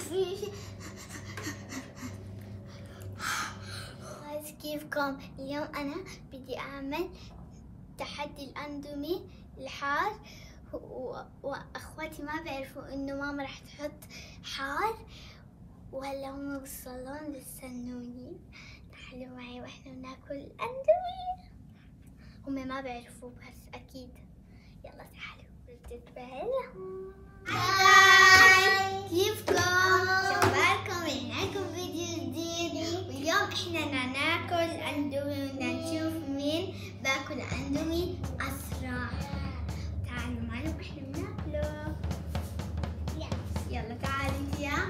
كيفكم؟ اليوم أنا بدي أعمل تحدي الاندومي الحار، وأخواتي ما بيعرفوا إنه ماما رح تحط حار، وهلا هم بالصالون بيستنوني. تعالوا معي وإحنا بناكل الاندومي. هم ما بيعرفوا بس أكيد. يلا تعالوا بتتبع لهم. هاي كيفكم؟ شباركم؟ معاكم فيديو جديد، واليوم احنا بدنا ناكل اندومي وبدنا نشوف مين باكل اندومي اسرع. تعالوا معنا واحنا بناكله. يلا تعالي وتيا.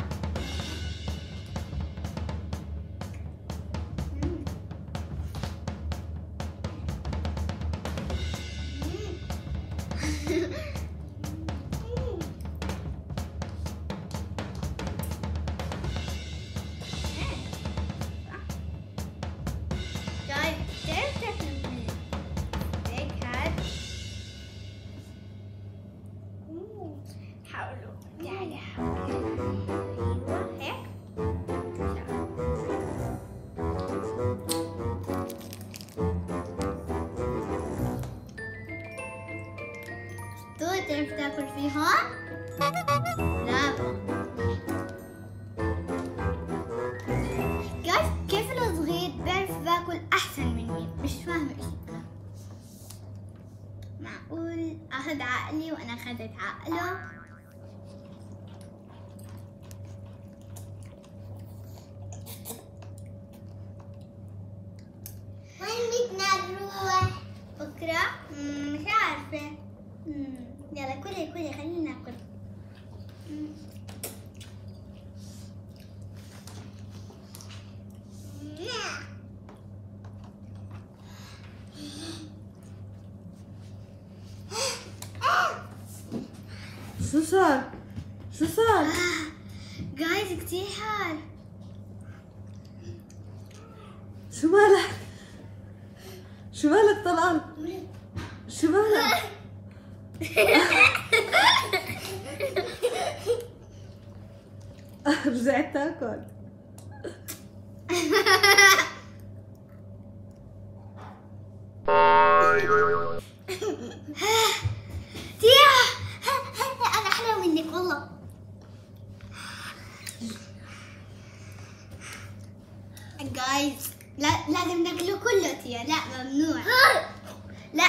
تعرف تاكل فيهم؟ برافو. كيف الصغير بيعرف باكل احسن مني؟ مش فاهمة ايش. معقول اخذ عقلي وانا اخذت عقله؟ وين بدنا نروح؟ بكرة؟ مش عارفة. يلا كلي خلينا ناكل. شو صار؟ جايز كتير حار. شو مالك طلال؟ شو مالك؟ رجعت تاكل. تيا انا احلى منك والله. جايز لازم ناكله كله تيا. لا ممنوع. لا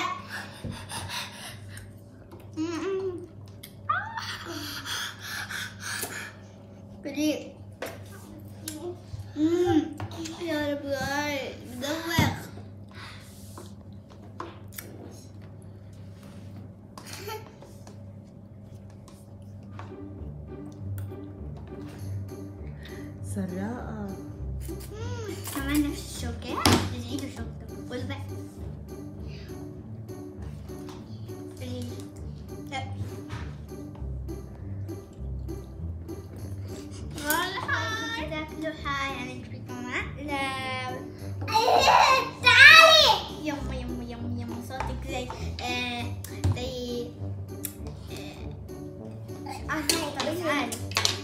كلي. يا رب جاي مدوخ. سراقة. كمان نفس الشوكة. نعيد شوكته والبس. تاكلوا حار يعني تبيكم مقلب. تعالي. يما صوتك زي تعالي.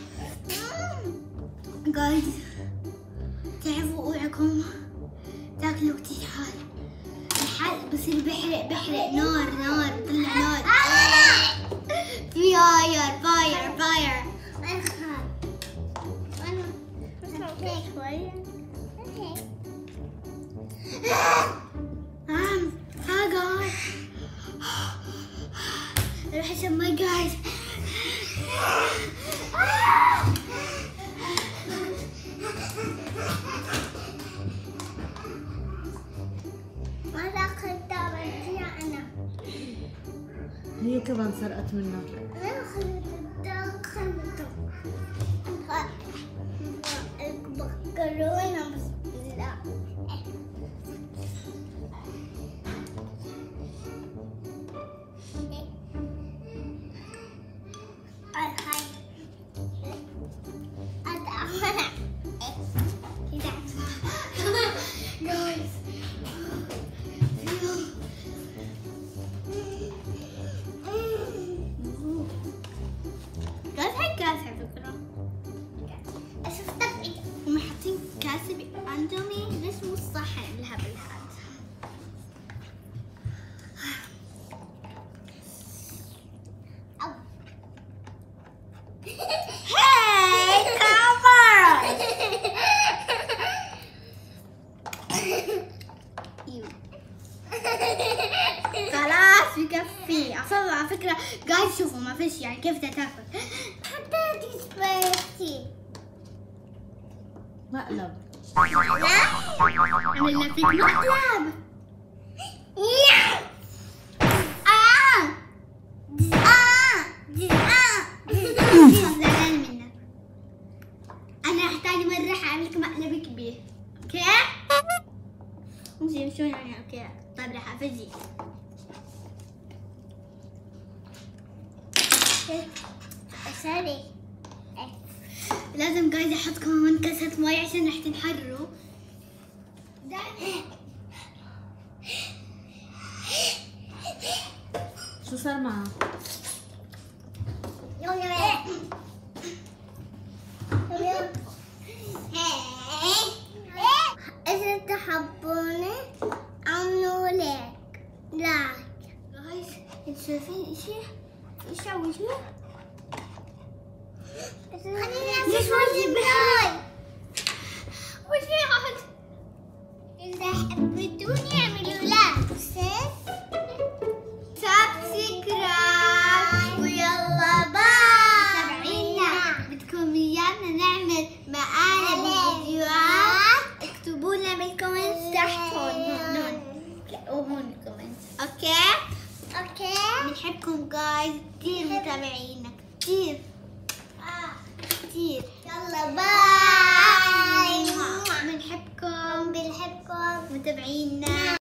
جايز تعرفوا اوعكم تاكلوا كتير حار. الحار بصير بحرق نار بطلع نار. فاير. روح اسمي جايز. ماذا اخذتها انا؟ هي كمان سرقت منها. انا اخذتها المكرونة بس لا. يكفي. اصلا على فكرة قاعد شوفوا ما فيش يعني كيف تاكل. حطيت سبايسي مقلب. عملنا فيك مقلب. زعلان منك. انا احتاج مرة حاعملك مقلب كبير. اوكي؟ شو يعني اوكي؟ طيب راح افجيك. سوري. لازم قاعد احط كمان كاسة مي عشان رح تنحروا. شو صار معها؟ إذا تحبوني عملوا لايك. جايز انتوا شايفين اشي؟ ايش عوجوه؟ ليش ما جبناي؟ وش في عاد؟ إذا حبيتوني اعملوا لايك سبسكرايب ويلا باي. تابعينا. بدكم ويانا نعمل مقالب فيديوهات؟ اكتبوا لنا بالكومنتس تحت هون وهون الكومنتس. اوكي؟ بنحبكم جايز كثير متابعينا كثير. يلا باي. بنحبكم متابعينا.